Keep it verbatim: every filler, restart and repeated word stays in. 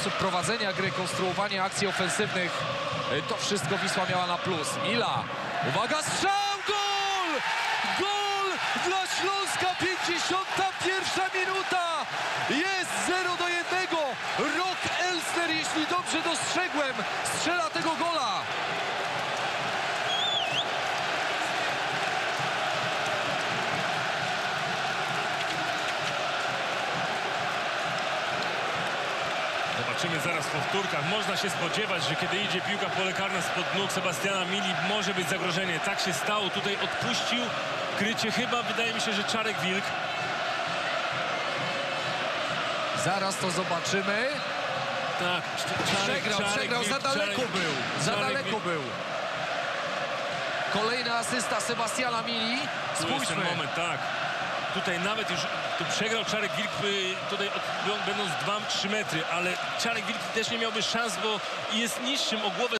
sposób prowadzenia gry, konstruowania akcji ofensywnych. To wszystko Wisła miała na plus. Mila, uwaga, strzał, gol! Gol dla Śląska, pięćdziesiąta pierwsza minuta. Jest zero do jednego. Rock Elster, jeśli dobrze dostrzegłem, strzela tego gola. Zobaczymy zaraz w powtórkach. Można się spodziewać, że kiedy idzie piłka pole karne spod nóg Sebastiana Mili, może być zagrożenie. Tak się stało. Tutaj odpuścił krycie chyba, wydaje mi się, że Czarek Wilk. Zaraz to zobaczymy. Tak, Czarek, Przegrał, Czarek przegrał, Wilk, za daleko Czarek, był. Za Czarek daleko Wilk. był. Kolejna asysta Sebastiana Mili. Tu jest ten Spójrzmy. moment, tak. Tutaj nawet już tu przegrał Czarek Wilk, y, tutaj od, będąc dwa trzy metry, ale Czarek Wilk też nie miałby szans, bo jest niższym o głowę